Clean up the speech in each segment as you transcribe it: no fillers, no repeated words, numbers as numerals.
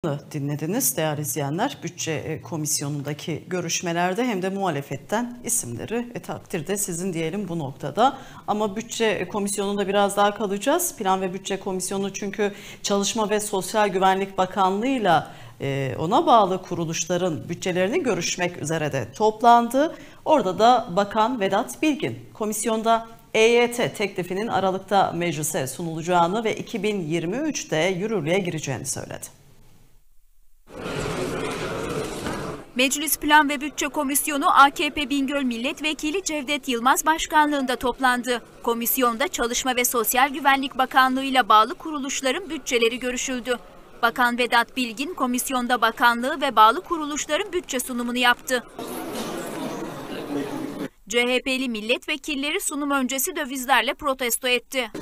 da dinlediniz değerli izleyenler. Bütçe komisyonundaki görüşmelerde hem de muhalefetten isimleri takdirde sizin diyelim bu noktada. Ama bütçe komisyonunda biraz daha kalacağız. Plan ve Bütçe Komisyonu çünkü Çalışma ve Sosyal Güvenlik Bakanlığı'yla ona bağlı kuruluşların bütçelerini görüşmek üzere de toplandı. Orada da Bakan Vedat Bilgin komisyonda EYT teklifinin Aralık'ta meclise sunulacağını ve 2023'te yürürlüğe gireceğini söyledi. Meclis Plan ve Bütçe Komisyonu AKP Bingöl Milletvekili Cevdet Yılmaz başkanlığında toplandı. Komisyonda Çalışma ve Sosyal Güvenlik Bakanlığı ile bağlı kuruluşların bütçeleri görüşüldü. Bakan Vedat Bilgin komisyonda bakanlığı ve bağlı kuruluşların bütçe sunumunu yaptı. CHP'li milletvekilleri sunum öncesi dövizlerle protesto etti.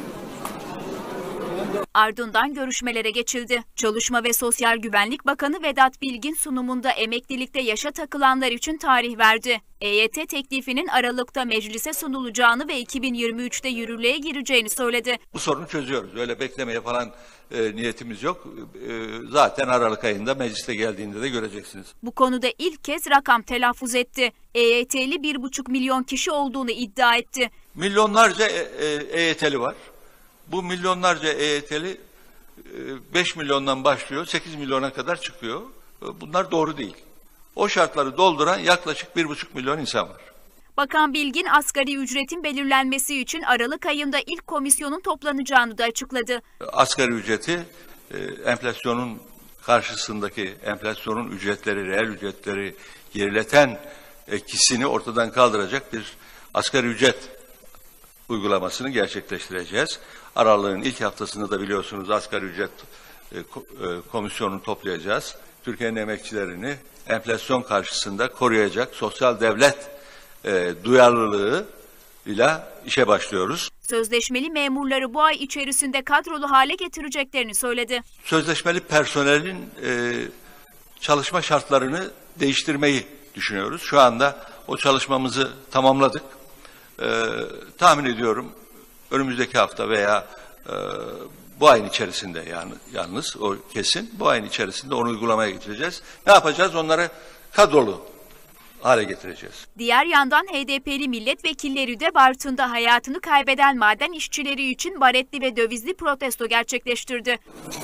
Ardından görüşmelere geçildi. Çalışma ve Sosyal Güvenlik Bakanı Vedat Bilgin sunumunda emeklilikte yaşa takılanlar için tarih verdi. EYT teklifinin Aralık'ta meclise sunulacağını ve 2023'te yürürlüğe gireceğini söyledi. Bu sorunu çözüyoruz. Öyle beklemeye falan niyetimiz yok. Zaten Aralık ayında mecliste geldiğinde de göreceksiniz. Bu konuda ilk kez rakam telaffuz etti. EYT'li 1,5 milyon kişi olduğunu iddia etti. Milyonlarca EYT'li var. Bu milyonlarca EYT'li 5 milyondan başlıyor, 8 milyona kadar çıkıyor. Bunlar doğru değil. O şartları dolduran yaklaşık 1,5 milyon insan var. Bakan Bilgin asgari ücretin belirlenmesi için Aralık ayında ilk komisyonun toplanacağını da açıkladı. Asgari ücreti enflasyonun karşısındaki enflasyonun ücretleri, reel ücretleri gerileten etkisini ortadan kaldıracak bir asgari ücret uygulamasını gerçekleştireceğiz. Aralığın ilk haftasında da biliyorsunuz asgari ücret komisyonunu toplayacağız. Türkiye'nin emekçilerini enflasyon karşısında koruyacak sosyal devlet duyarlılığıyla işe başlıyoruz. Sözleşmeli memurları bu ay içerisinde kadrolu hale getireceklerini söyledi. Sözleşmeli personelin çalışma şartlarını değiştirmeyi düşünüyoruz. Şu anda o çalışmamızı tamamladık. Tahmin ediyorum önümüzdeki hafta veya bu ayın içerisinde yalnız o kesin bu ayın içerisinde onu uygulamaya getireceğiz. Ne yapacağız? Onları kadrolu hale getireceğiz. Diğer yandan HDP'li milletvekilleri de Bartın'da hayatını kaybeden maden işçileri için baretli ve dövizli protesto gerçekleştirdi.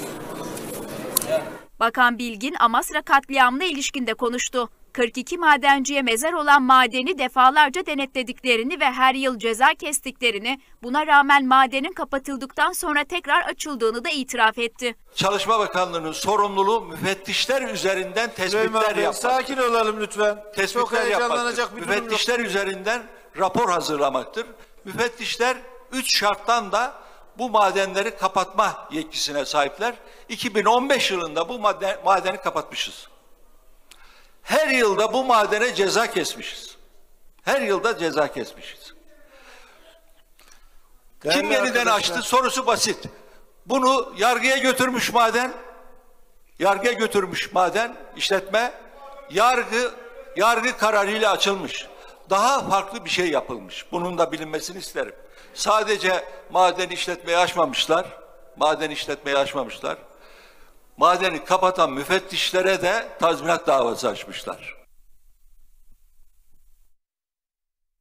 Bakan Bilgin Amasra katliamına ilişkin de konuştu. 42 madenciye mezar olan madeni defalarca denetlediklerini ve her yıl ceza kestiklerini, buna rağmen madenin kapatıldıktan sonra tekrar açıldığını da itiraf etti. Çalışma Bakanlığı'nın sorumluluğu müfettişler üzerinden tespitler yapmak. Sakin olalım lütfen. Çok heyecanlanacak bir durum yok. Müfettişler üzerinden rapor hazırlamaktır. Müfettişler 3 şarttan da bu madenleri kapatma yetkisine sahipler. 2015 yılında bu madeni kapatmışız. Her yılda bu madene ceza kesmişiz. Her yılda ceza kesmişiz. Kim yeniden açtı? Sorusu basit. Bunu yargıya götürmüş maden. Yargıya götürmüş maden işletme. Yargı kararıyla açılmış. Daha farklı bir şey yapılmış. Bunun da bilinmesini isterim. Sadece maden işletmeyi açmamışlar. Madeni kapatan müfettişlere de tazminat davası açmışlar.